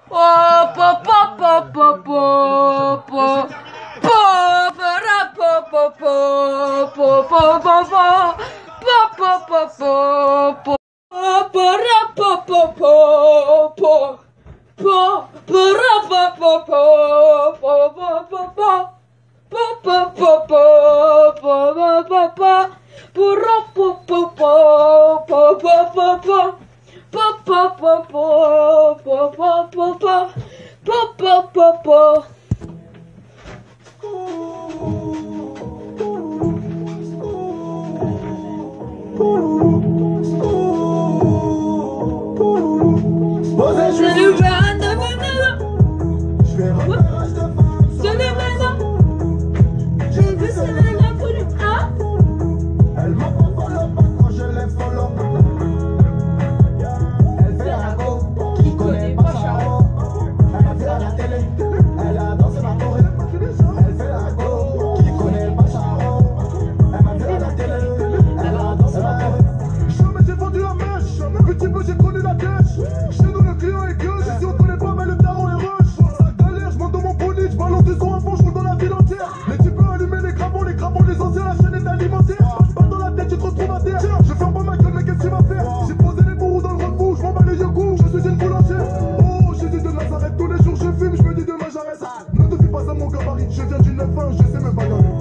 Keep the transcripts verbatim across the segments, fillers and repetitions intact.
Oh, po, po, po, po, po, po. Po, po, ra, po, po, po, po, po, po, po. Po, po, po, po, po. Po, ra, po, po, po, po. Po, po, ra, po, po, po, po, po, po, po. Po, po, po, po, po, po, po, po. Po, ra, po, po, po, po, po, po, po. Po, po, po, po, po, po, po, po. Po, po, po, po. C'est le vin de vanilla. C'est le vin. J'ai vu ça dans la foule. Ah. Elle m'a pas follow quand je l'ai follow. Elle fait la go qui connaît pas Charo. Elle a fait à la télé. Elle a dansé ma choré. Elle fait la go qui connaît pas Charo. Elle m'a fait à la télé. Elle a dansé ma choré. Jamais j'ai vendu la mèche. Petit peu j'ai connu la cash. Chez nous le client est gueule. Si on connaît pas mais le daron est rush. Ça galère, je monte dans mon bolide. Je balance du son à fond, je roule dans la ville entière. Mais tu peux allumer les crapons, les crapons, les anciens, la chaîne est alimentaire. Pas dans la tête, tu te retrouves à terre. Je ferme pas ma gueule, mais qu'est-ce que tu vas faire? J'ai posé les bourreaux dans le rock, je m'en bats les yeux coups. Je suis une boulangère. Oh, Jésus de Nazareth, tous les jours je fume, je me dis demain j'arrête. Ne te fie pas à mon gabarit, je viens du neuf un, je sais me bagarrer.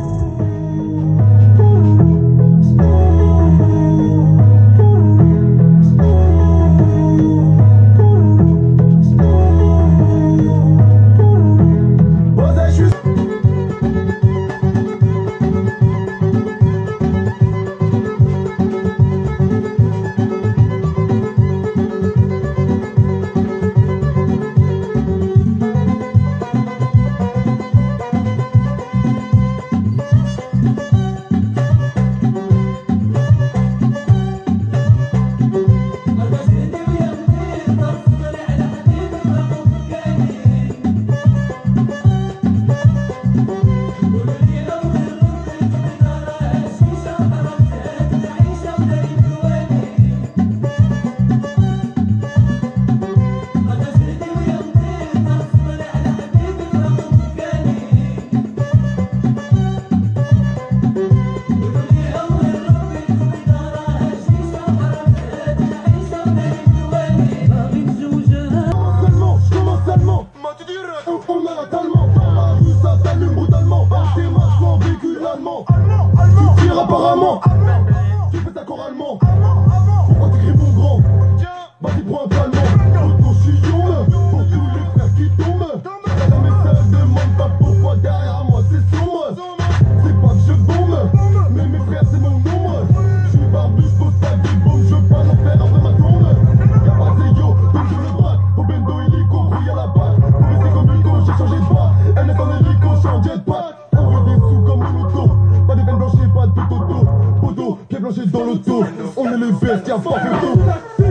Apparemment, tu fais ta chorale allemand. Pourquoi tu cries mon grand? Vas-y, prends un calmant. Auto chillon, pour tous les frères qui tombent. Mais ça demande pas pourquoi derrière moi c'est sombre. C'est pas que je bombe, mais mes frères c'est mon nombre. Je suis barbu, je pose pas des bombes, je veux pas l'en faire après ma tombe. Y'a pas de yo, donc je le braque. Au bendo hélico, grouille à la balle. Pour rester comme Hugo, j'ai changé de voix. Elle est en hélico, je suis en jetpack. On veut des sous comme un auto. Pas de peine blanche et pas de toto. Podo, pied blanché dans l'auto. On est les bestes, y'a pas photo.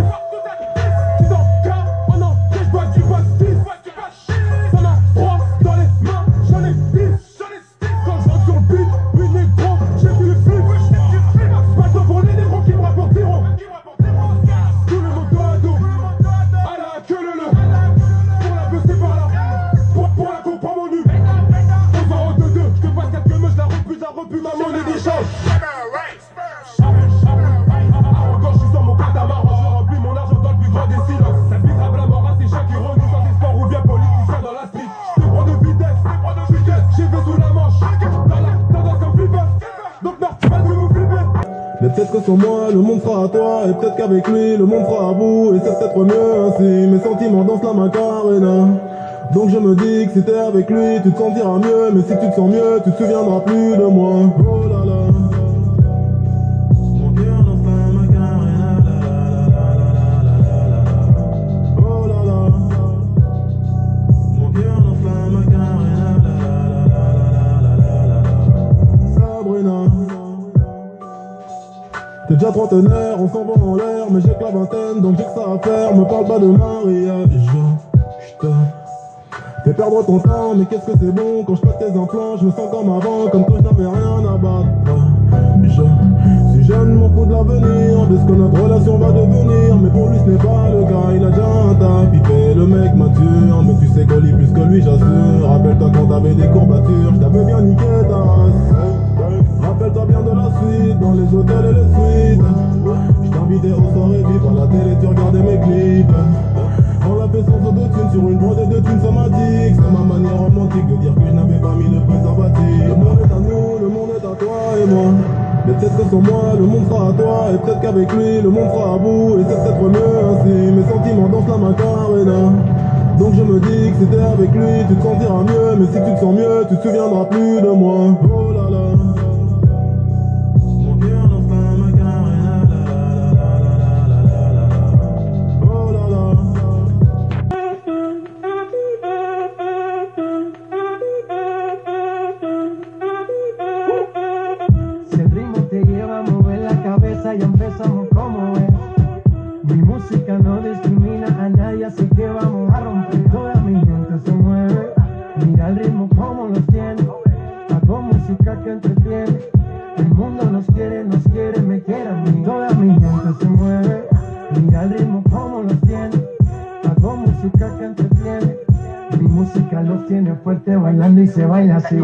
Mais peut-être que sans moi, le monde sera à toi. Et peut-être qu'avec lui, le monde sera à vous. Et c'est peut-être mieux ainsi. Mes sentiments dansent la Macarena. Donc je me dis que si t'es avec lui, tu te sentiras mieux. Mais si tu te sens mieux, tu te souviendras plus de moi. Oh là là. Mon cœur danse la Macarena. Oh là là. Mon cœur danse la Macarena. Sabrina. T'es déjà trentenaire, on s'en va en l'air, mais j'ai que la vingtaine, donc j'ai que ça à faire. Me parle pas de mariage, j'te fais perdre ton temps, mais qu'est-ce que c'est bon quand je pète tes implants. Je me sens comme avant, comme quand je n'avais rien à battre. Je suis jeune, m'en fous de l'avenir, de ce que notre relation va devenir. Mais pour lui ce n'est pas le cas, il a déjà un taf, il fait le mec mature. Mais oui j'assure. Rappelle-toi quand t'avais des courbatures, je t'avais bien niqué ta race. Rappelle-toi bien de la suite, dans les hôtels et les suites. Je t'invitais aux soirées vives, à la télé tu regardais mes clips. On l'a fait sans autotune, sur une brodée de thunes somatiques. C'est ma manière romantique de dire que je n'avais pas mis de préservatif. Le monde est à nous, le monde est à toi et moi. Mais peut-être que sans moi, le monde sera à toi. Et peut-être qu'avec lui, le monde sera à bout. Et c'est peut-être mieux ainsi, mes sentiments dansent la macarena. Donc je me dis que c'était avec lui, tu te sentiras mieux. Mais si tu te sens mieux, tu te souviendras plus de moi. Oh là là. Mon cœur danse la macarena. Oh là là. Si el ritmo te lleva a mover la cabeza, ya empezamos como es. Mi música no discrimina a nadie, así que vamos a romper. Toda mi gente se mueve, mira el ritmo como los tiene. Hago música que entretiene. El mundo nos quiere, nos quiere, me quiere a mí. Toda mi gente se mueve, mira el ritmo como los tiene. Hago música que entretiene. Mi música los tiene fuerte bailando y se baila así.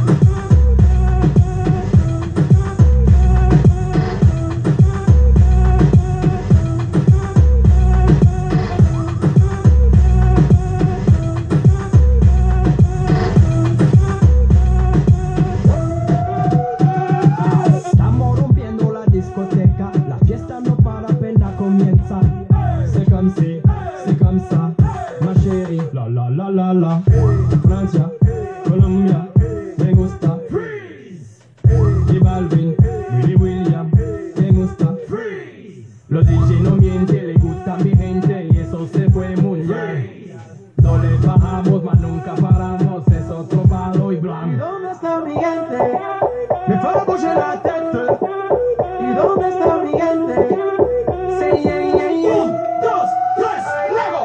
Francia, Colombia, me gusta Freeze. Y Balvin, Willy William, me gusta Freeze. Los D J no mienten, le gusta a mi gente y eso se fue muy bien. No le bajamos, mas nunca paramos, es otro palo y blanco. ¿Y dónde está mi gente? Me fue a bouger la tête. ¿Y dónde está mi gente? Sí, yeah, yeah, yeah. Un, dos, tres, luego.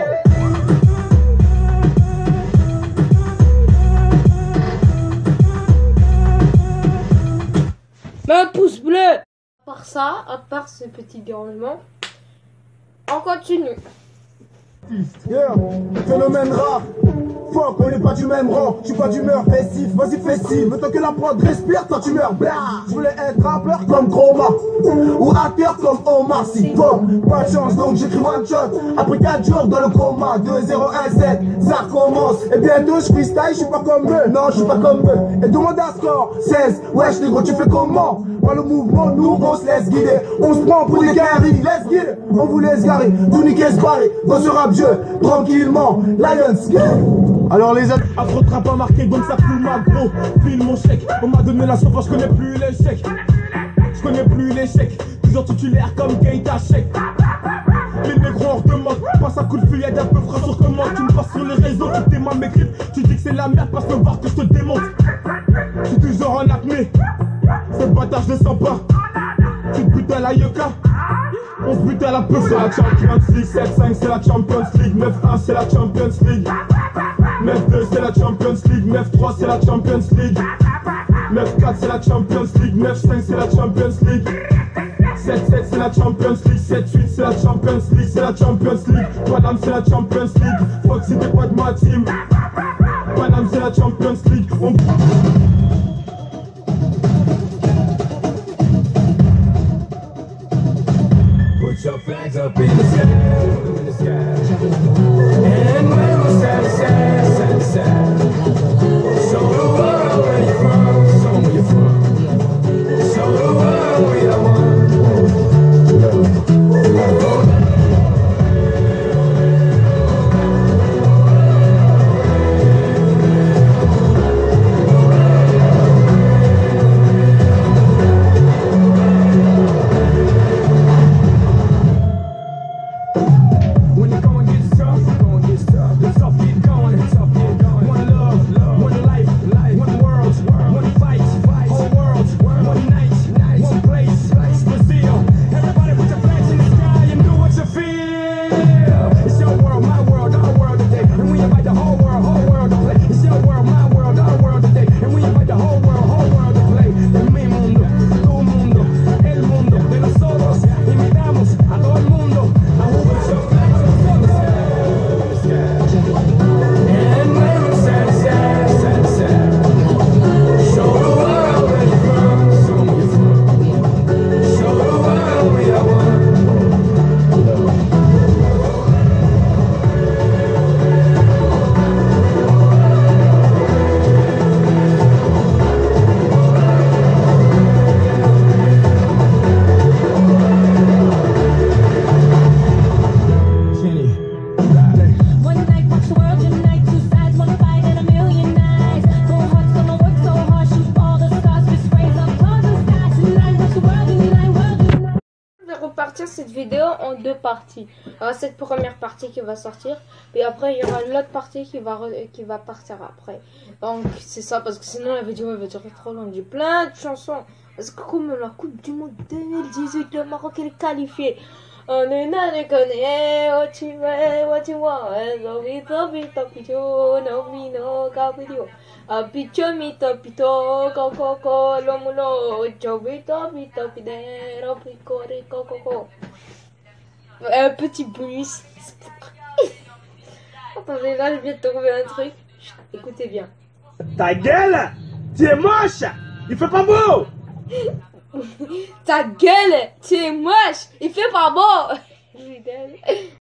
Un pouce bleu. À part ça, à part ce petit dérangement, on continue. Yeah, phénomène rare. Fuck, on n'est pas du même rang. Je suis pas d'humeur festive, vas-y festive. Le temps que la prod respire, toi tu meurs. Blah. Je voulais être rappeur comme Chroma ou acteur comme Omar Sy. Bon, pas de chance donc j'écris one shot. Après quatre jours dans le coma, deux zéro un sept, ça recommence. Et bientôt je freestyle, je suis pas comme eux. Non, je suis pas comme eux. Et demande un score, seize. Wesh les gros, tu fais comment? Par le mouvement, nous on se laisse guider. On se prend pour des carrés, let's get it. On vous laisse garer, tout niquer se barrer. Dans ce rap jeu, tranquillement, Lions. Alors les amis, afro trap pas marqué donc ça fout ma gros. File mon chèque, on m'a donné la sauce, je connais plus l'échec. Je connais plus l'échec, toujours titulaire comme Keita Sheik. Les négros hors de mode, passe un coup de feuillade un peu frais sur comment. Tu me passes sur les réseaux, tu t'aimes mes clips. Tu dis que c'est la merde, passe me voir que je te démonte. Je suis toujours en acné, ce bâtard je le sens pas. Tu te butes à la yoka, on se bute à la peu. C'est la Champions League, sept cinq c'est la Champions League, neuf un c'est la Champions League, neuf deux c'est la Champions League, neuf trois c'est la Champions League, neuf quatre c'est la Champions League, neuf cinq c'est la Champions League, sept sept c'est la Champions League, sept huit c'est la Champions League, c'est la Champions League, Paname c'est la Champions League, Foxy t'es pas de ma team, Paname c'est la Champions League. On... Put your flags up in the sky, in the sky. And when we're sad, sad, sad, sad. Show the world where you're from, show where you're from. Show the world we are one. vidéo en deux parties. Il y aura cette première partie qui va sortir, puis après il y aura l'autre partie qui va re- qui va partir après. Donc c'est ça, parce que sinon la vidéo elle va durer trop long. J'ai plein de chansons. Parce que comme la Coupe du Monde deux mille dix-huit, le Maroc est qualifié. On est là, on connaît, what you want, what you want, so we so we so we so no we no ka video. A picho mi to pito, ko ko ko, lo mulo, cho we to we to pidero, pico rico coco. Un petit bonus. Attendez, là je viens de trouver un truc. Chut, écoutez bien. Ta gueule, tu es moche, il fait pas beau. Ta gueule, tu es moche, il fait pas beau.